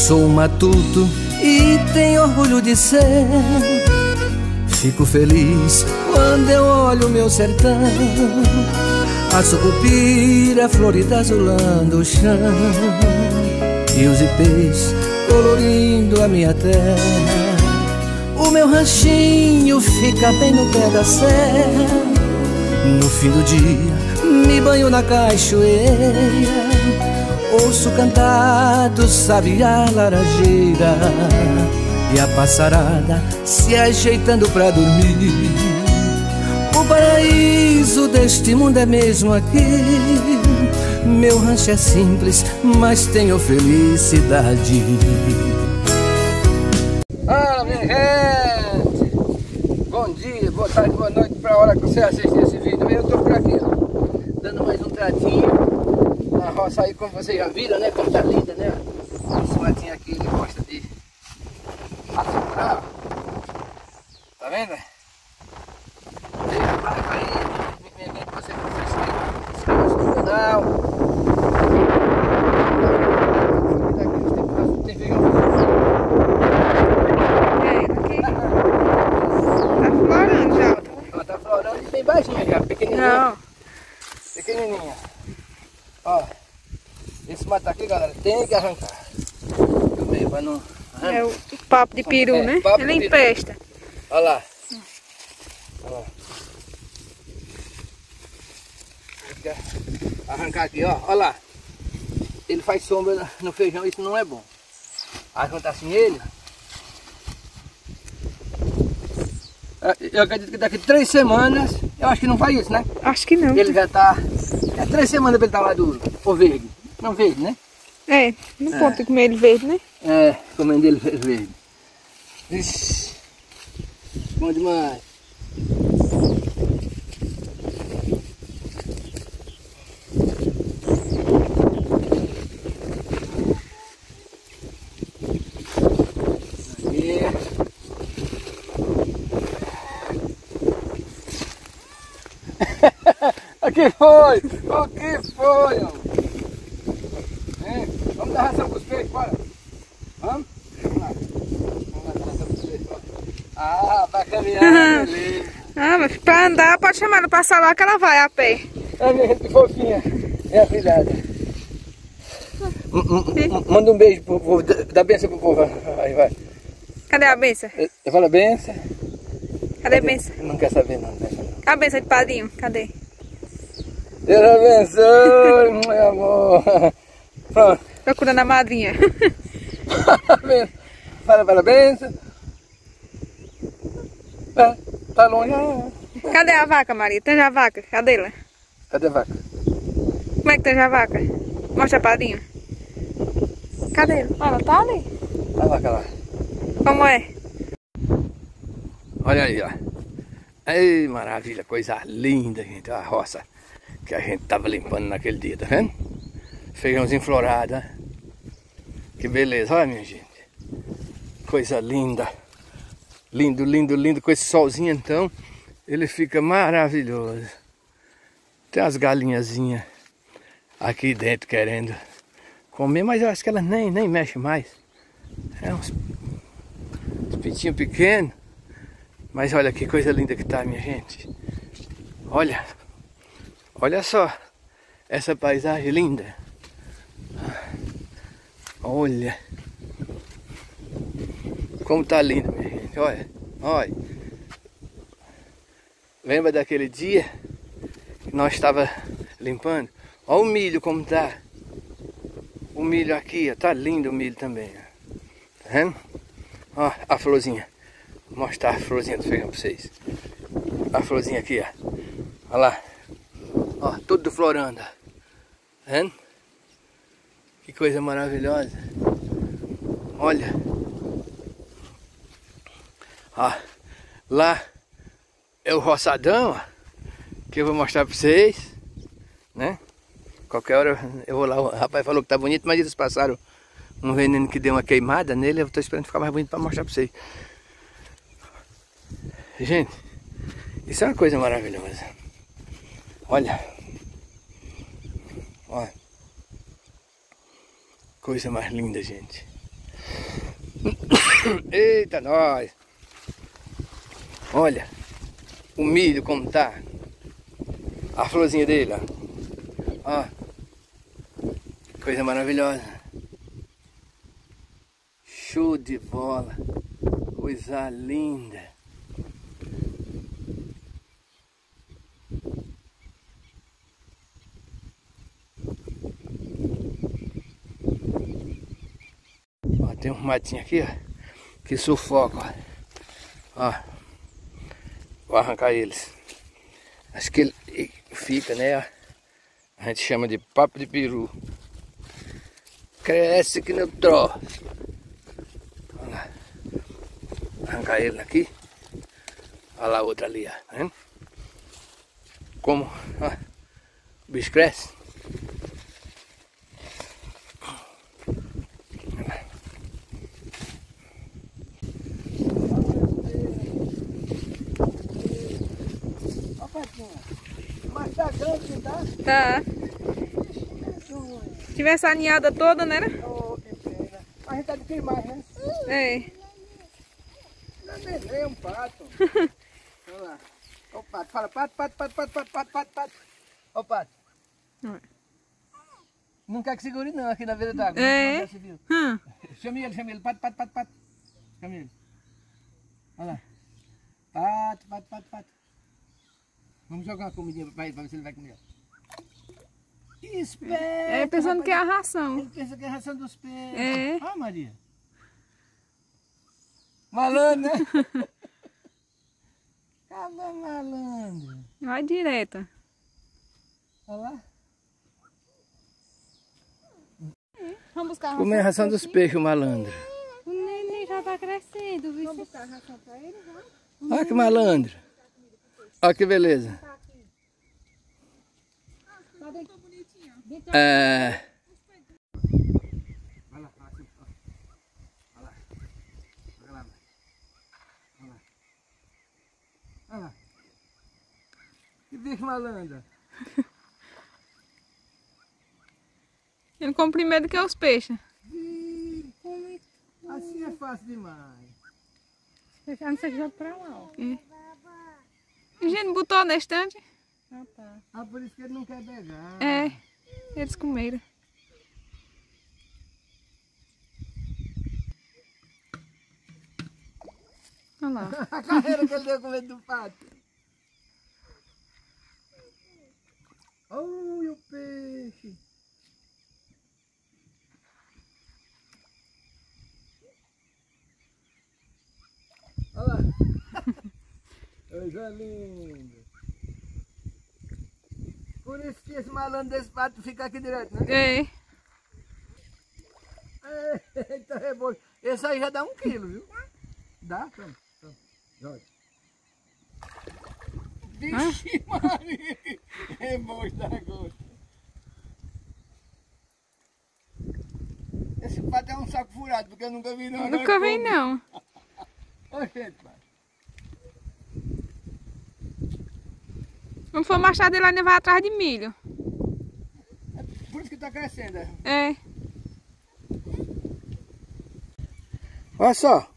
Sou um matuto e tenho orgulho de ser. Fico feliz quando eu olho meu sertão, a sucupira florida azulando o chão, e os ipês colorindo a minha terra. O meu ranchinho fica bem no pé da serra. No fim do dia me banho na cachoeira, ouço cantar do sabiá laranjeira e a passarada se ajeitando pra dormir. O paraíso deste mundo é mesmo aqui. Meu rancho é simples, mas tenho felicidade. Fala, minha gente! Bom dia, boa tarde, boa noite para a hora que você assistir esse vídeo. Eu tô por aqui, ó, dando mais um tratinho na roça aí, como vocês já viram, né? Como tá linda, né? Esse matinho aqui, ele gosta de assombrar. Tá vendo? Deixa a barca aí, minha gente, você que não se inscreva no canal. Tem feijão. Tá florando e bem baixinha já, pequenininha. Não. Pequenininha. Ó, esse mato aqui, galera, tem que arrancar. Também, pra não... É o papo de peru, né? Ele empesta. Olha lá. Olha lá. Tem que arrancar aqui, ó. Olha lá. Ele faz sombra no feijão, isso não é bom. Arrancar assim ele. Eu acredito que daqui 3 semanas, eu acho que não faz isso, né? Acho que não. Ele já tá... É 3 semanas pra ele estar maduro, ou verde. Não verde, né? É, não pode comer ele verde, né? É, comendo ele verde. Ixi, bom demais. O que foi? O que foi? Vamos dar ração para os peixes, bora. Vamos? Vamos lá. Vamos lá dar ração para os peixes, bora. Ah, vai caminhar, beleza. Ah, mas pra andar, pode chamar no passar lá que ela vai a pé. É minha gente fofinha, minha filhada. Manda um beijo pro povo, dá benção pro povo. Aí vai. Cadê a benção? Eu falo benção. Cadê a benção? Não quer saber não, benção não. A benção de padrinho, cadê? Deus abençoe, meu amor. Pronto. Procurando a madrinha. Fala parabéns. Tá longe. Cadê a vaca, Maria? Tem já a vaca? Cadê ela? Cadê a vaca? Como é que tem já a vaca? Mostra, padrinho. Cadê ela? Ah, ela tá ali. A vaca lá. Como é? Olha aí, ó. Ei, maravilha, coisa linda, gente. A roça que a gente tava limpando naquele dia, tá vendo? Feijãozinho florado, né? Que beleza, olha, minha gente. Coisa linda. Lindo, lindo, lindo. Com esse solzinho, então, ele fica maravilhoso. Tem as galinhazinhas aqui dentro querendo comer, mas eu acho que elas nem mexem mais. É uns pitinhos pequenos. Mas olha que coisa linda que tá, minha gente. Olha. Olha só. Essa paisagem linda. Olha. Como tá lindo, minha gente. Olha. Olha. Lembra daquele dia que nós estava limpando? Olha o milho como tá. O milho aqui, ó. Tá lindo o milho também. Ó. Tá vendo? Ó, a florzinha. Vou mostrar a florzinha do feijão pra vocês. A florzinha aqui, ó. Olha lá. Ó, tudo florando. Tá vendo? Que coisa maravilhosa. Olha. Ó. Lá é o roçadão, ó. Que eu vou mostrar pra vocês. Né? Qualquer hora eu vou lá. O rapaz falou que tá bonito, mas eles passaram um veneno que deu uma queimada nele. Eu tô esperando ficar mais bonito pra mostrar pra vocês. Gente, isso é uma coisa maravilhosa. Olha. Olha. Coisa mais linda, gente. Eita, nós! Olha o milho como tá. A florzinha dele, ó. Ó. Coisa maravilhosa. Show de bola. Coisa linda. Ó, tem um matinho aqui, ó, que sufoca, ó. Vou arrancar eles. Acho que ele fica, né? Ó. A gente chama de papo de peru. Cresce que nem troço. Olha lá. Arrancar ele aqui. Olha lá outra ali, ó. Tá vendo? Como ó, o bicho cresce. Mas tá grande, tá? Tá. Se tivesse a ninhada toda, né? Oh, que pena. A gente tá de queimar, né? É. Não é um pato. Olha lá. Ó o pato. Fala, pato. Ó o pato. Não quer que segure não aqui na beira d'água. É. Chama ele. Pato. Chama ele. Olha lá. Pato. Vamos jogar uma comidinha pra ele, pra ver se ele vai comer. Esperto! É, pensando que é a ração. Ele pensa que é a ração dos peixes. É. Ah, Maria. Malandro, né? Cada malandro. Vai direto. Olha lá. Vamos buscar a ração. Comer a ração dos peixes, o malandro. O neném já tá crescendo, viu? Vamos buscar a ração pra ele, já? Olha que malandro. Olha que beleza. É... Vai lá, assim, ó. Olha lá. Olha lá. Que bicho malandro. Ele come primeiro que os peixes. Assim é fácil demais. A não ser que joga pra lá, ó. É. A gente botou na estante. Ah, tá. Ah, por isso que ele não quer pegar. É, eles comeram. Olha lá. A carreira que ele deu com medo do pato. Olha o peixe. Olha lá. Coisa linda. Por isso que esse malandro desse pato fica aqui direto, né? É. Eita, reboço. Esse aí já dá 1 quilo, viu? Dá? Toma. Joga. Vixe, Maria! Reboço da gosto. Esse pato é um saco furado, porque eu nunca vi não. Nunca vi não. Oxente, pai. Quando for machado ele ainda vai atrás de milho. Por isso que tá crescendo, é? É. Olha só.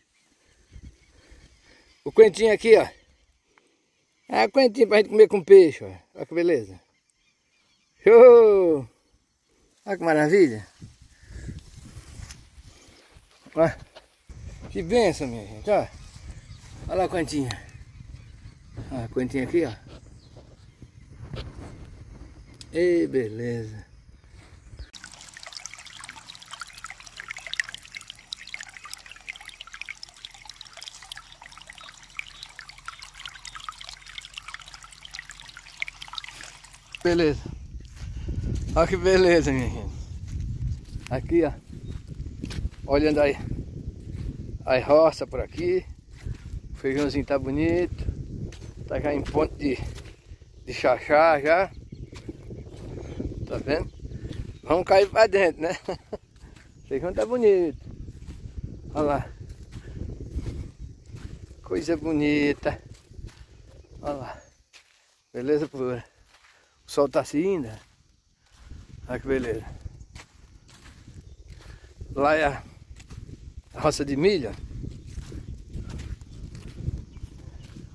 O coentinho aqui, ó. É o coentinho pra gente comer com peixe, ó. Olha que beleza. Show! Olha que maravilha. Olha. Que benção, minha gente, ó. Olha lá a coentinha. Olha a coentinha aqui, ó. Ei, beleza. Beleza. Olha que beleza, minha gente. Aqui, ó. Olhando aí. As roças por aqui. O feijãozinho tá bonito. Tá já em ponto de chachá já. Tá vendo? Vamos cair pra dentro, né? O feijão tá bonito. Olha lá. Coisa bonita. Olha lá. Beleza pura. O sol tá assim ainda. Olha que beleza. Lá é a roça de milho.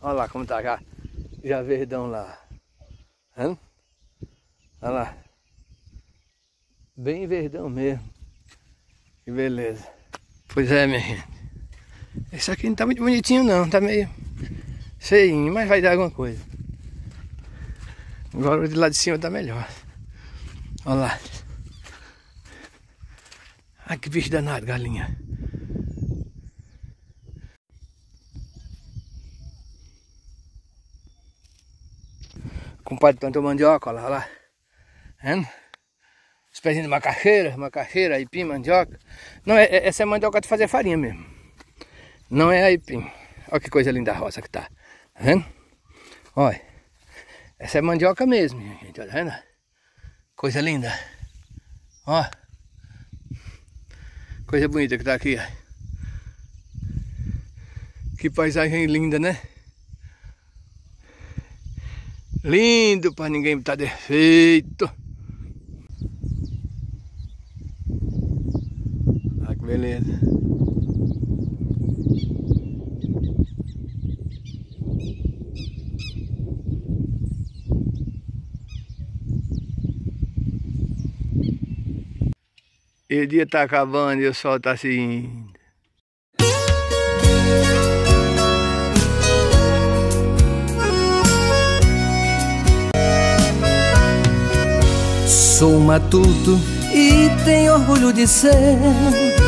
Olha lá como tá já verdão lá. Hã? Olha lá. Bem verdão mesmo. Que beleza. Pois é, minha gente. Esse aqui não tá muito bonitinho não, tá meio feinho, mas vai dar alguma coisa. Agora o de lá de cima tá melhor. Olha lá. Ai, que bicho danado, galinha. O compadre plantou mandioca, olha lá. Vendo? Os pezinhos de macaxeira, aipim, mandioca. Não, essa é mandioca de fazer farinha mesmo. Não é aipim. Olha que coisa linda a roça que tá. Tá vendo? Olha. Essa é mandioca mesmo, gente. Tá vendo? Coisa linda. Ó. Coisa bonita que tá aqui, ó. Que paisagem linda, né? Lindo pra ninguém botar defeito. Ah, que beleza. E o dia tá acabando e o sol tá se indo. Sou matuto e tenho orgulho de ser